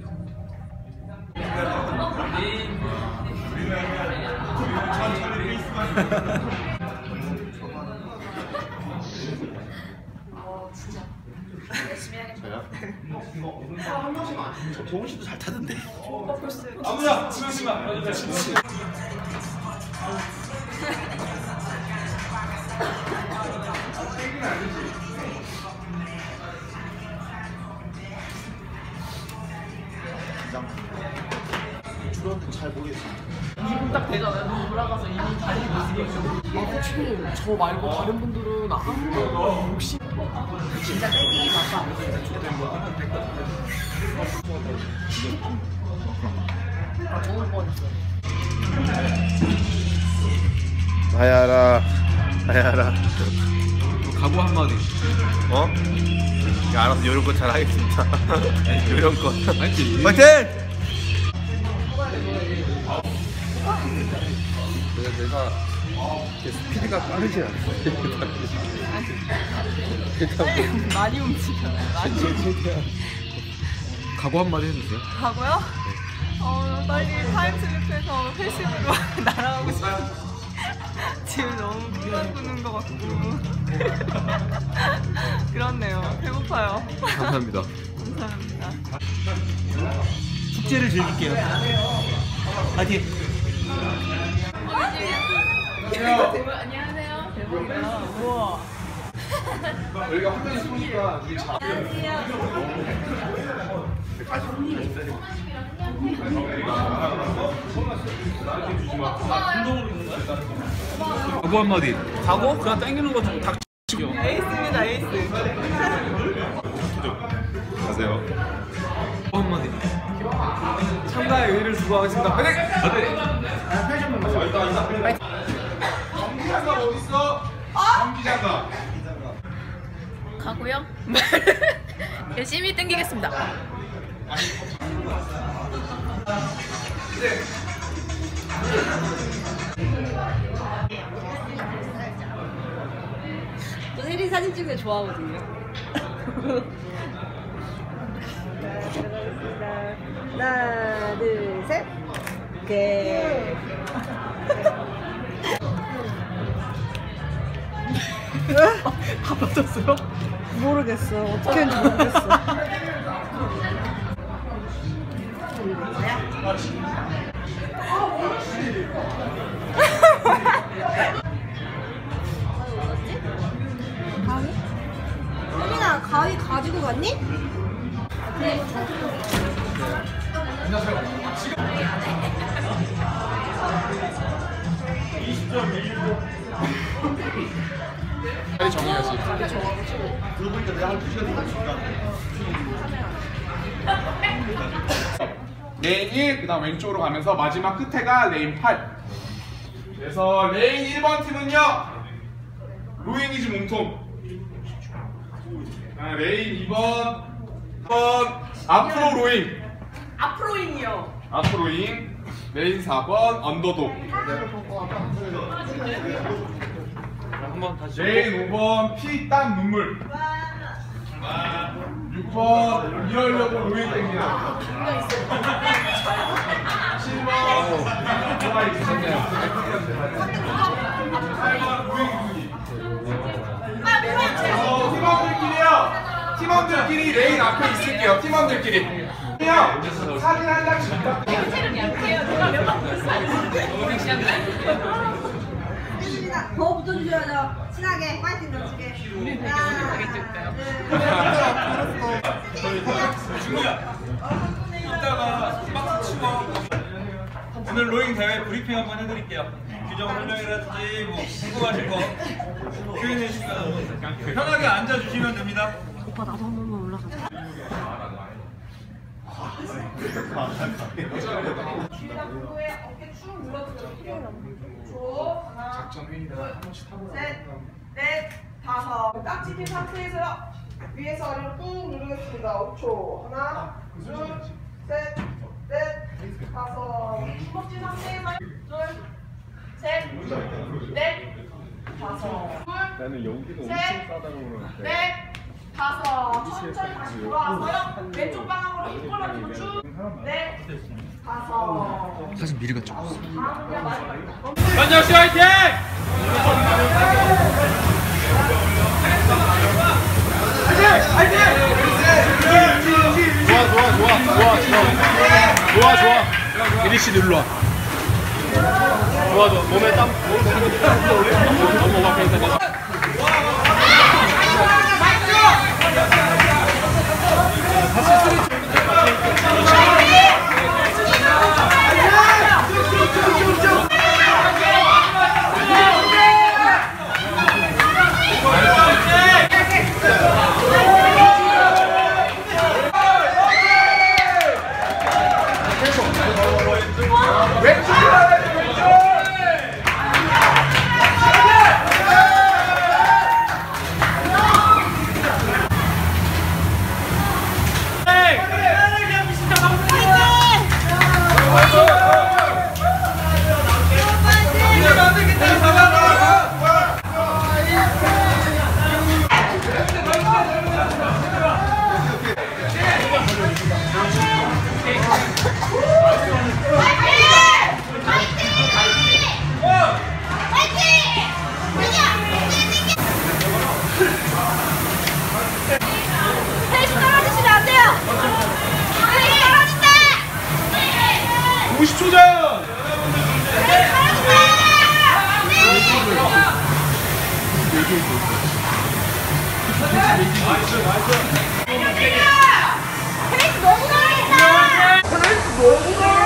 진짜 열심히 해야겠다. 한 명씩만. 저 도훈 씨도 잘 타던데. 아무나 한 명씩만. 주변은 잘 모르겠어요. 2분 딱 되잖아요. 돌아가서 이미 다리 모습이에요. 혹시 저 말고 다른 분들은 아무도 혹시 진짜 땡기기 바빠. 좋을 뻔했어. 하야라, 하야라. 각오 한마디. 어? 야, 알아서 요령껏 잘 하겠습니다. 요령껏. 아니지. 파이팅! 내가 스피드가 빠르지 않아. 많이 움직여요. 최대한. 각오 한마디 해주세요. 가고요? 빨리 타임슬립해서 회식으로 날아가고 싶어요. 지금 너무 피가 부는 것 같고 그렇네요. 배고파요. 감사합니다. 감사합니다. 축제를 즐길게요. 파이팅! 안녕하세요. 대박이다. 우와. 여기가 환경이 좋으니까 이게 잘. 각오 한마디. 각오? 그냥 당기는 거 좀 닥치고. 에이스입니다. 에이스. 가세요. 한마디. 참가의 의의를 두고 하겠습니다. 파이팅! 파이팅! 경기장갑 어딨어? 경기장갑. 가고요. 열심히 땡기겠습니다. 저 혜린 사진 찍는 거 좋아하거든요. 하나, 둘, 셋. 오케이. 다 빠졌어요? 모르겠어. 어떻게 했는지 모르겠어. 가위? 혜린아, 가위 가지고 갔니? 네. 안녕하세요. 20.16. 빨리 정리하시. 그러고 보니까 내가 한 2시간 동안 레인 1, 그 다음 왼쪽으로 가면서 마지막 끝에가 레인 8. 그래서 레인 1번 팀은요, 로잉이즈 몸통. 레인 2번 앞으로 로잉. 앞으로잉이요. 앞으로잉. 레인 4번 언더독. 한번 다시. 레인 5번 피, 땀, 눈물. 6번 이러려고 로잉 땡기나. 7번 뭐가 있었네요. 8번 로잉 팀원들끼리요. 팀원들끼리 레인 앞에 있을게요. 팀원들끼리. 형 사진 한 장씩 혜린아, 더 붙어주셔야죠. 친하게 파이팅 넘치게. 하게 찍을까요? 친구야, 이따가 박스 치고 오늘 로잉 대회 브리핑 한번 해드릴게요. 규정 설명이라든지 뭐 궁금하신 거 Q&A 시간 편하게 앉아주시면 됩니다. 오빠 나도 한 번만 올라가자. 작전 회의다. 한 번씩 타고 셋, 넷, 다섯. 딱 찍힌 상태에서요. 위에서 아래로 꾹 누르겠습니다. 5초. 하나, 둘, 셋, 넷, 다섯. 주먹진 상태에서 둘, 셋, 넷, 다섯. 나는 여기가 셋, 넷, 5 천천히 다시 돌아와서요. 왼쪽 방향으로 이끌어주고 쭉. 넷 5 사진 미리 갔죠. 다음은요 마지막입니다. 현정 씨 화이팅! 좋아. 이리 씨 일로 와. 좋아. 몸에 땀 너무 오바페니까. 페이스 떨어지시면 안 돼요. 페이스 떨어진다. 50초 전! 페이스 떨어진다. 페이스 너무 떨어진다. 너무